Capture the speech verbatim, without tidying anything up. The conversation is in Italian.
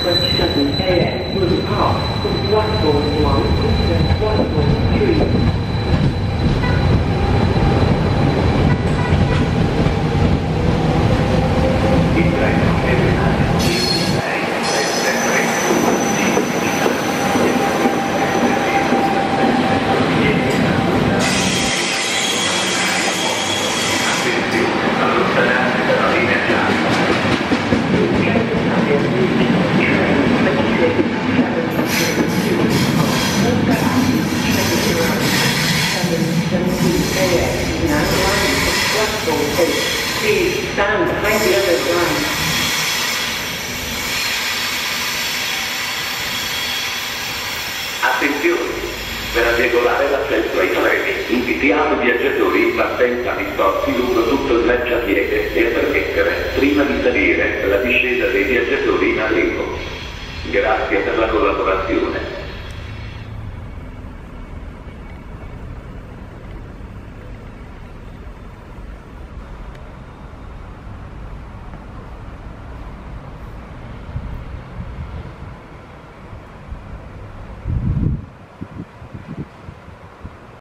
twenty-seven A M will depart from platform one and platform three. Il treno è binario sei sette tre attenzione allontanarsi dalla linea gialla. Please stand behind the other line. Attenzione! Per agevolare l'accesso ai treni, invitiamo i viaggiatori in partenza disposti lungo tutto il marciapiede e a permettere, prima di salire, la discesa dei viaggiatori in arrivo. Grazie per la collaborazione.